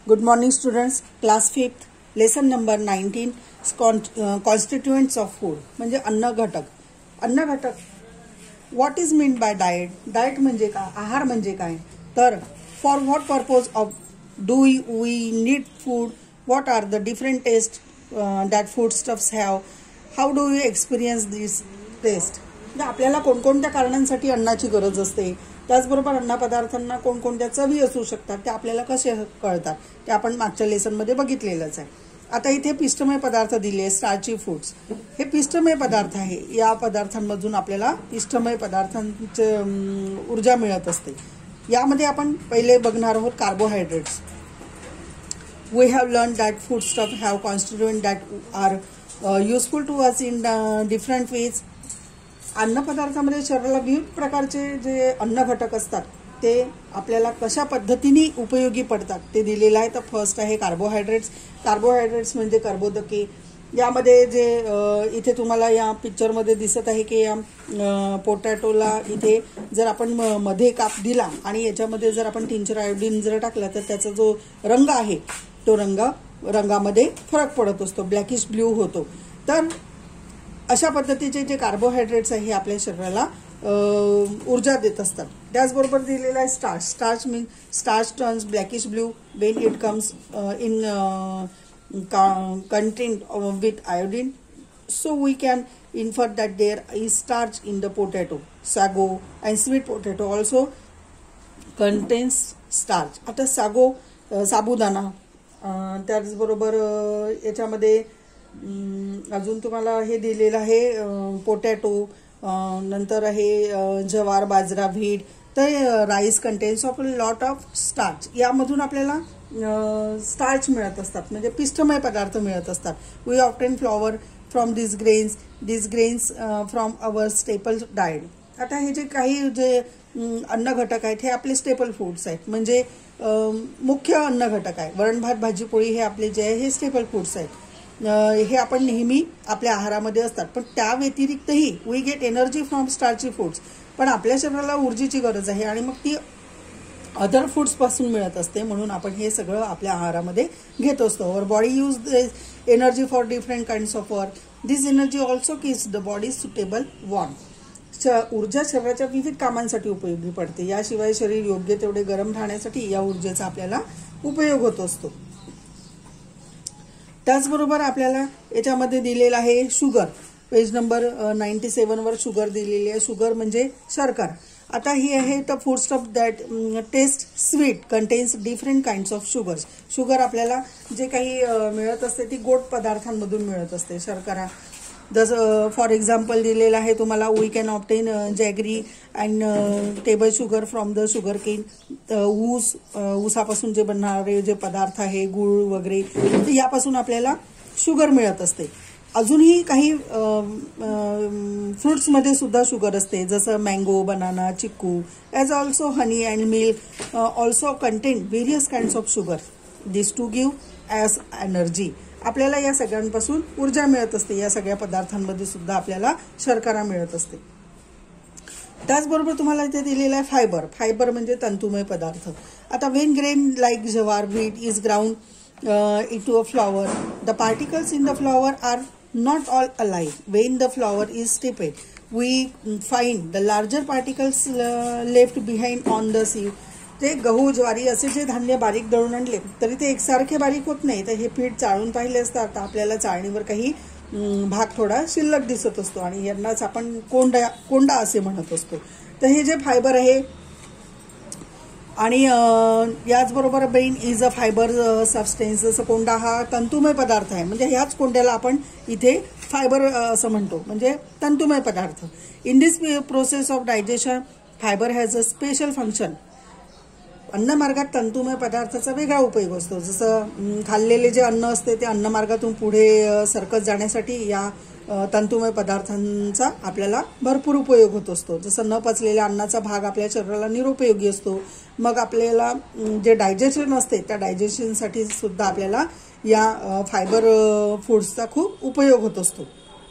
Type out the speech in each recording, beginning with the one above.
Good morning students. Class 5th lesson number 19 constituents of food म्हणजे अन्न घटक. अन्न घटक what is meant by diet? Diet म्हणजे काय? आहार म्हणजे काय? तर for what purpose of do we need food? What are the different tastes that foodstuffs have? How do we experience this taste? आपल्याला कोणकोणत्या कारणांसाठी अन्नाची गरज असते, त्याचबरोबर अन्नपदार्थांना कोणकोणत्या चवी असू शकतात ते आपल्याला कसे कळतात ते आपण मागच्या लेसनमध्ये बघितलेलंच आहे. आता इथे पिष्टमय पदार्थ दिले, स्टार्ची फूड्स. हे पिष्टमय पदार्थ आहे. या पदार्थांमधून आपल्याला पिष्टमय पदार्थांची ऊर्जा मिळत असते. यामध्ये आपण पहिले बघणार आहोत carbohydrates. We have learn that food stuff have constituent that are useful to us in different ways. अन्नपदार्थामध्ये शरीराला विविध प्रकारचे जे अन्न घटक असतात ते आपल्याला कशा पद्धतीने उपयोगी पडतात ते दिलेलं आहे. तर फर्स्ट आहे कार्बोहायड्रेट्स. कार्बोहायड्रेट्स म्हणजे कर्बोदके. यामध्ये जे इथे तुम्हाला या पिक्चरमध्ये दिसत आहे की या पोटॅटोला इथे जर आपण मध्ये काप दिला आणि याच्यामध्ये जर आपण टिंचर आयोडीन जर टाकला तर त्याचा जो रंग आहे तो रंगामध्ये फरक पडत असतो, ब्लॅकिश ब्ल्यू होतो. तर अशा पद्धतीचे जे कार्बोहायड्रेट्स आहे हे आपल्या शरीराला ऊर्जा देत असतात. त्याचबरोबर दिलेला आहे starch. Starch mean starch turns blackish blue when it comes in content with iodine. So we can infer that there is starch in the potato. Sago and sweet potato also contains starch. आता साबुदाणा, त्याचबरोबर याच्यामध्ये अजून तुम्हाला हे दिलेलं आहे potato, नंतर आहे ज्वार, बाजरा, व्हीट. तर rice contains of lot of starch. यामधून आपल्याला स्टार्च मिळत असतात, म्हणजे पिष्टमय पदार्थ मिळत असतात. We obtain flour from this grains from our staple diet. आता हे जे काही जे अन्न घटक आहेत हे आपले स्टेपल फूड्स आहेत, म्हणजे मुख्य अन्न घटक आहे. वरण, भात, भाजी, पोळी हे आपले जे आहे हे स्टेपल फूड्स आहेत. हे आपण नेहमी आपल्या आहारामध्ये असतात. पण त्या व्यतिरिक्तही we get energy from starchy foods. पण आपल्या शरीराला ऊर्जेची गरज आहे आणि मग ती अदर फूड्स पासून मिळत असते, म्हणून आपण हे सगळं आपल्या आहारामध्ये घेत असतो. Our body use energy for different kinds of work. This energy also keeps the body suitable warm. ऊर्जा शरीराच्या विविध कामांसाठी उपयोगी पडते. याशिवाय शरीर योग्य तेवढे गरम राहण्यासाठी या ऊर्जेचा आपल्याला उपयोग होत असतो. त्याचबरोबर आपल्याला याच्यामध्ये दिलेलं आहे शुगर. पेज नंबर 97 वर शुगर दिलेली आहे. शुगर म्हणजे शर्करा. आता ही आहे the food stuff that taste sweet contains different kinds of sugars. Sugar आपल्याला जे काही मिळत असते ती गोड पदार्थांमधून मिळत असते. शर्करा जसं फॉर एक्झाम्पल दिलेलं आहे तुम्हाला, we can obtain jaggery and table sugar from the sugar cane. ऊसापासून जे बनणारे जे पदार्थ आहे, गुळ वगैरे, यापासून आपल्याला शुगर मिळत असते. अजूनही काही फ्रुट्समध्ये सुद्धा शुगर असते, जसं mango, banana, chikoo. As also honey and milk also contain various kinds of sugar. This to give us energy. आपल्याला या सगळ्यांपासून ऊर्जा मिळत असते. या सगळ्या पदार्थांमध्ये सुद्धा आपल्याला शर्करा मिळत असते. त्याचबरोबर तुम्हाला इथे दिलेला आहे फायबर. फायबर म्हणजे तंतुमय पदार्थ. आता when grain like jowar, wheat is ground into a flour, the particles in the flour are not all alike. When the flour is steeped, we find the larger particles left behind on the sieve. ते गहू, ज्वारी असे जे धान्य बारीक दळून आणले तरी ते एकसारखे बारीक होत नाही. तर हे पीठ चाळून पाहिले असता तर आपल्याला चाळणीवर काही भाग थोडा शिल्लक दिसत असतो आणि यांनाच आपण कोंडा असे म्हणत असतो. तर हे जे फायबर आहे आणि याचबरोबर बेन इज अ फायबर सबस्टेन्स. जसं कोंडा हा तंतुमय पदार्थ आहे, म्हणजे ह्याच कोंड्याला आपण इथे फायबर असं म्हणतो, म्हणजे तंतुमय पदार्थ. In this process of digestion fibre has a special function. अन्नमार्गात तंतुमय पदार्थाचा वेगळा उपयोग असतो. जसं खाल्लेले जे अन्न असते ते अन्नमार्गातून पुढे सरकत जाण्यासाठी या तंतुमय पदार्थांचा आपल्याला भरपूर उपयोग होत असतो. जसं न पचलेल्या अन्नाचा भाग आपल्या शरीराला निरुपयोगी असतो. मग आपल्याला जे डायजेशन असते त्या डायजेशनसाठी सुद्धा आपल्याला या फायबर फूड्सचा खूप उपयोग होत असतो.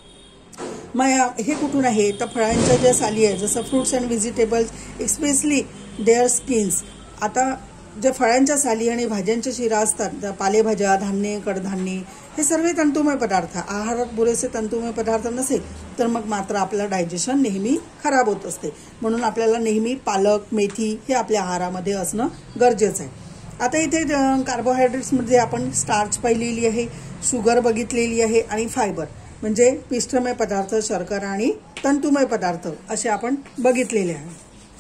मग हे कुठून आहे तर फळांच्या ज्या साली आहे, जसं fruits and vegetables, especially their skins. आता जे फळांच्या साली आणि भाज्यांच्या शिरा असतात, त्या पालेभाज्या, धान्य, कडधान्ये हे सर्व तंतुमय पदार्थ. आहारात पुरेसे तंतुमय पदार्थ नसेल तर मग मात्र आपलं डायजेशन नेहमी खराब होत असते. म्हणून आपल्याला नेहमी पालक, मेथी हे आपल्या आहारामध्ये असणं गरजेचं आहे. आता इथे कार्बोहायड्रेट्समध्ये आपण स्टार्च पाहिलेली आहे, शुगर बघितलेली आहे आणि फायबर म्हणजे पिष्टमय पदार्थ, शर्करा आणि तंतुमय पदार्थ असे आपण बघितलेले आहे.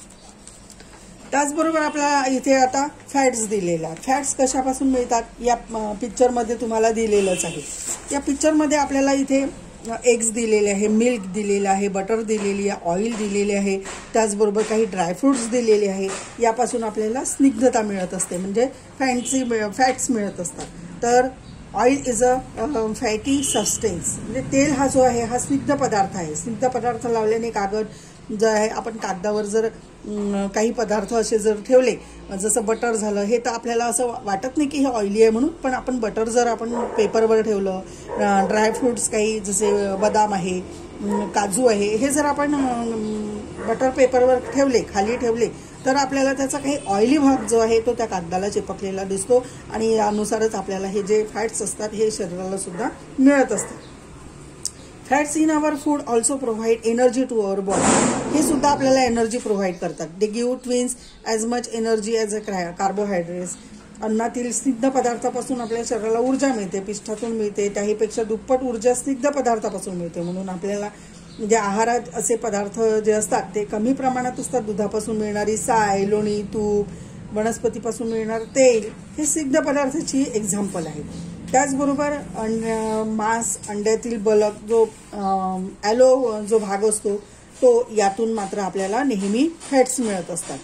त्याचबरोबर आपल्याला इथे आता फॅट्स दिलेले आहेत. फॅट्स कशापासून मिळतात या पिक्चरमध्ये तुम्हाला दिलेलंच आहे. या पिक्चरमध्ये आपल्याला इथे एग्स दिलेले आहे, मिल्क दिलेलं आहे, बटर दिलेली आहे, ऑइल दिलेले आहे, त्याचबरोबर काही ड्रायफ्रुट्स दिलेले आहे. यापासून आपल्याला स्निग्धता मिळत असते म्हणजे फॅट्स मिळत असतात. तर oil is a fatty substance म्हणजे तेल हा जो आहे हा स्निग्ध पदार्थ आहे. स्निग्ध पदार्थ लावल्याने कागद जो आहे, आपण कागदावर जर काही पदार्थ असे जर ठेवले, जसं बटर झालं, हे तर आपल्याला असं वाटत नाही की हे ऑइली आहे म्हणून, पण आपण बटर जर आपण पेपरवर ठेवलं, ड्रायफ्रुट्स काही जसे बदाम आहे, काजू आहे, हे जर आपण बटर पेपरवर ठेवले, खाली ठेवले, तर आपल्याला त्याचा काही ऑइली भाग जो आहे तो त्या कागदाला चिपकलेला दिसतो आणि यानुसारच आपल्याला हे जे फॅट्स असतात हे शरीराला सुद्धा मिळत असतात. Fats in our food also provide energy to our body. हे सुद्धा आपल्याला एनर्जी प्रोव्हाइड करतात. They give twice as much energy as a carbohydrates. अन्नातील स्निग्ध पदार्थापासून आपल्या शरीराला ऊर्जा मिळते, पिष्ठातून मिळते, त्याहीपेक्षा दुप्पट ऊर्जा स्निग्ध पदार्थापासून मिळते. म्हणून आपल्याला म्हणजे आहारात असे पदार्थ जे असतात ते कमी प्रमाणात असतात. दुधापासून मिळणारी साय, लोणी, तूप, वनस्पतीपासून मिळणारं तेल हे स्निग्ध पदार्थाची एक्झाम्पल आहे. त्याचबरोबर मांस, अंड्यातील बलक जो ॲलो जो भाग असतो तो, यातून मात्र आपल्याला नेहमी फॅट्स मिळत असतात.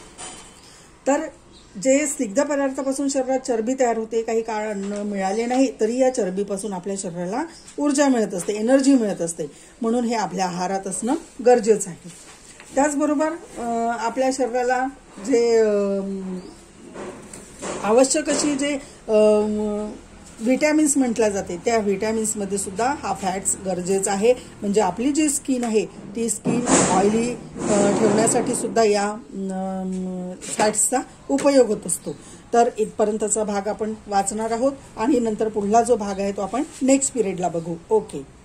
तर जे स्निग्ध पदार्थापासून शरीरात चरबी तयार होते, काही काळ अन्न मिळाले नाही तरी या चरबीपासून आपल्या शरीराला ऊर्जा मिळत असते, एनर्जी मिळत असते. म्हणून हे आपल्या आहारात असणं गरजेचं आहे. त्याचबरोबर आपल्या शरीराला जे आवश्यक अशी जे व्हिटॅमिन्स म्हटल्या जाते त्या व्हिटॅमिन्समध्ये सुद्धा हा फॅट्स गरजेचा आहे. म्हणजे आपली जी स्किन आहे ती स्किन ऑइली ठेवण्यासाठी सुद्धा या फॅट्सचा उपयोग होत असतो. तर इथपर्यंतचा भाग आपण वाचणार आहोत आणि नंतर पुढला जो भाग आहे तो आपण नेक्स्ट पिरियडला बघू. ओके.